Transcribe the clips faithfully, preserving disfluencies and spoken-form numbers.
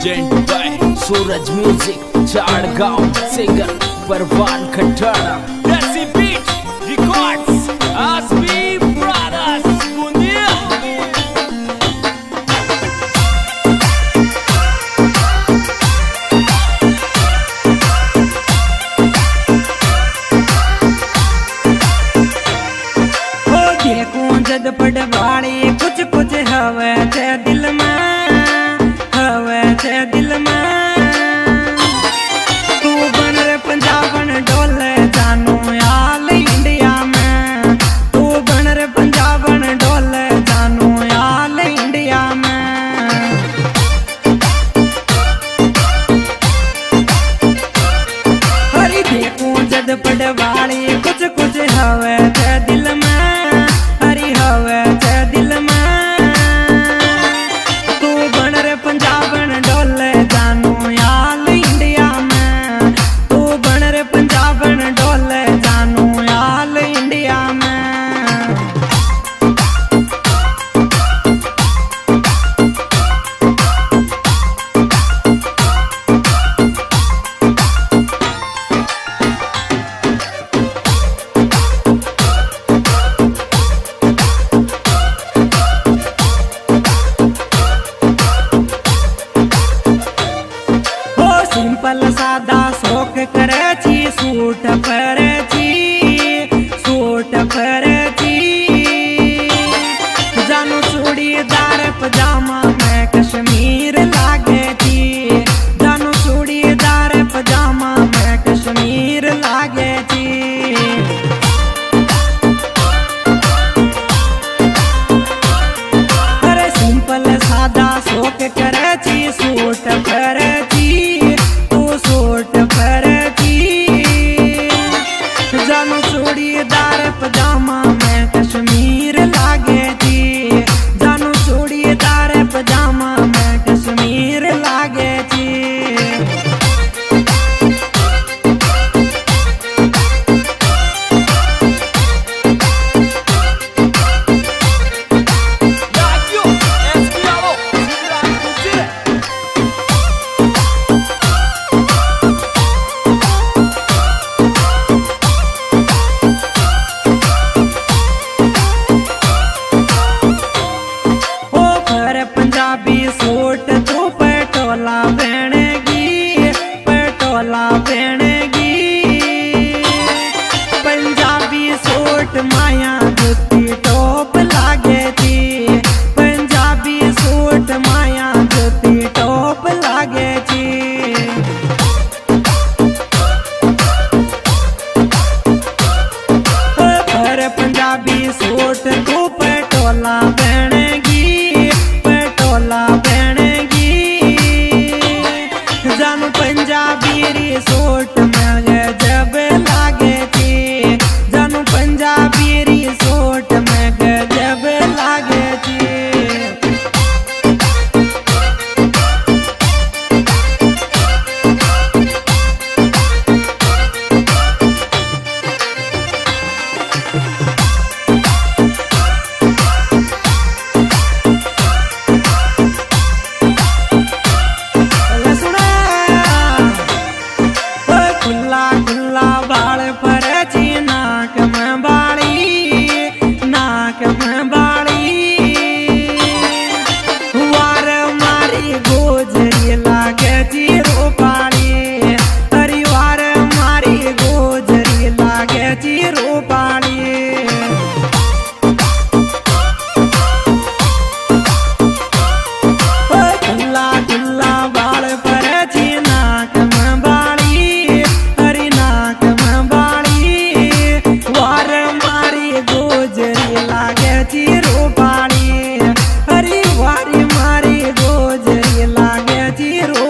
Present by Suraj music झाड़गांव singer परवान खट्टाड़ा देसी बीट रिकॉर्ड्स आसमी ब्रदर्स मुंदिया। हो देखूं जद पड़वाड़ी कुछ कुछ हवे ते दिल में हवे ते दिल में तू बन रे पंजाबन डोले जानू याल इंडिया में तू बन रे पंजाबन डोले जानू याल इंडिया में। हरी देखूं जद पड़वाड़ी कुछ कुछ हवे ते दिल में हरी हवे ते दिल में तू बन रे पंजाबन डोले जानू याल इंडिया में तू बन रे पंजाबन डोले जानू याल इंडिया में। सिंपल सादा शौक करे छी सूट परे छी सूट परे छी जानू चूड़ीदार पजामा में कश्मीर लागे छी जानू चूड़ीदार पजामा में कश्मीर लागे छी। अरे सिंपल सादा शौक करे छी सूट परे सूट परे छी जानू चूड़ीदार पजामा में कश्मीर लागे छी जानू चूड़ीदार पजामा में कश्मीर लागे छी। पंजाबी सूट तू पटोला पहनेगी पटोला पहनेगी पंजाबी सूट माया जुती टॉप लागे थी पंजाबी सूट माया जुती टॉप लागे थी। पर पंजाबी सूट तू पटोला पहनेगी पटोला पहनेगी जानू पंजाबी री सूट में गजब लागे थी जानू पंजाबी री सूट में गजब लागे थी। हरी वारी मारी गोजरी लागे जी।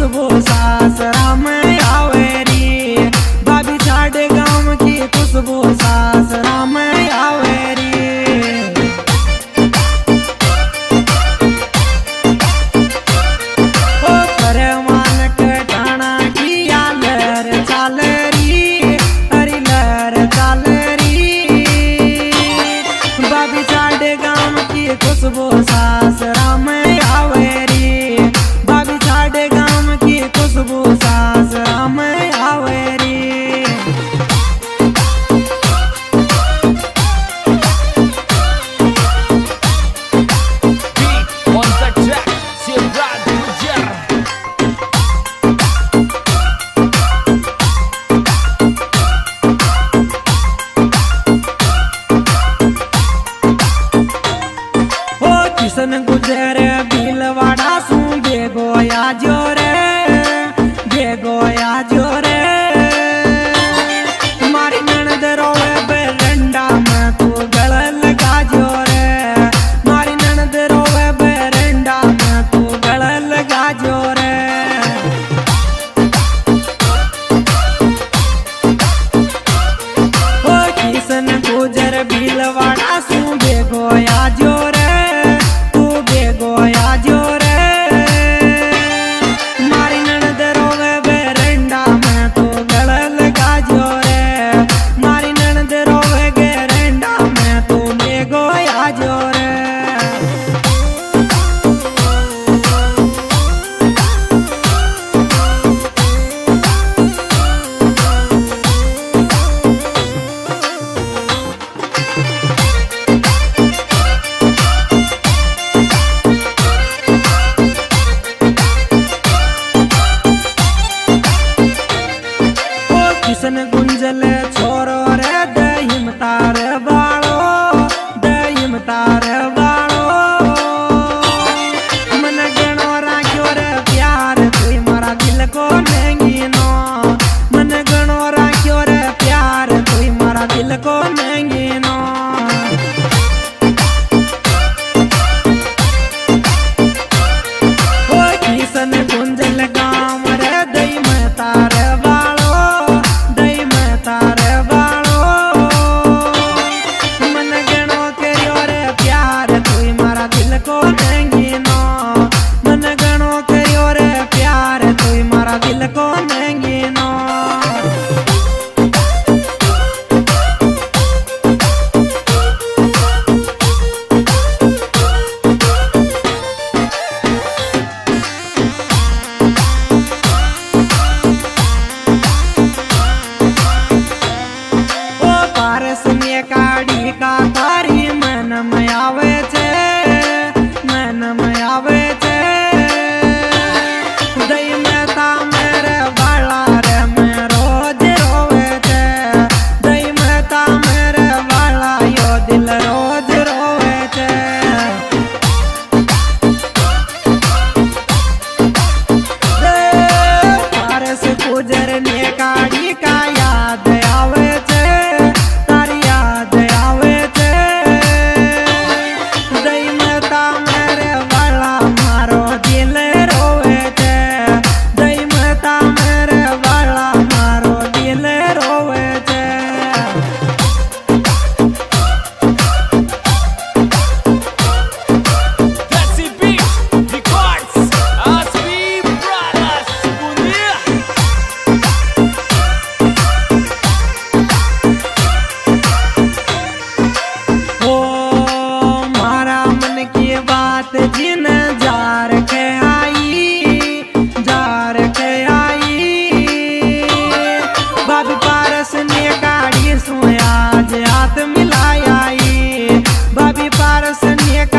खुशबू सासरा में आवेरी, भाभी छाड़ गाँव की खुशबू सासरा में आवेरी। ओ परवान कटाना की लहर चालरी, हरी लहर चालरी, भाभी छाड़ गाँव की खुशबू सासरा में आवेरी, भाभी छाड़ गाँव की खुशबू सासरा में आवेरी। Beat on the track, Sivraj Gujar. ओ किशन गुजर भीलवाड़ा सू बेगोया जोरे, बेगोया जोरे, मारी ननद रोवे बेरंडा में तू गल लगा जोरे, मारी ननद रोवे बेरंडा में तू गल लगा जोरे। ओ किशन गुजर भीलवाड़ा सू बेगोया जोरे, तू बेगोया जोरे, मारी ननद रोवे बेरंडा में तू गल लगा जोरे, मारी ननद रोवे बेरंडा में तू बेगोया जोरे। किशन गुंजल छोरो रे दहिम तार बाड़ो, दहिम तार बाड़ो, मन गणो राख्यो रे प्यार तुई मारा दिल को नेंगीनो, मन गणो राख्यो रे प्यार तुई मारा दिल को नेंगीनो। ओ किशन गुंजल गाँव रे दहिम तार बाड़ो, दई में तारे बाड़ो, मन गणो करियो रे प्यार तुई मारा दिल को नेंगीनो, मन गणो करियो रे प्यार तुई मारा दिल को नेंगीनो। ओ पारस में काढ़ी का तारी मन में आवे छे, मन में आवे छे, दई में ता मेरे बाला रे मैं रोज रोवे छे, दई में ता मेरे बाला यो दिल रोज रोवे छे। पारस गुजर ने काढ़ी का याद आवे छे, तारी याद आवे छे, दई में ता मेरे वाला मारो दिल रोवे छे, दई में ता मेरे वाला मारो दिल रोवे छे। Desi Beat Records, Asmi Brothers, Bundia. ओ मारा मन की बात जिन जार के आई, जार के आई, भाभी पारस ने काढ़ी सो आज हाथ मिलाई, भाभी पारस ने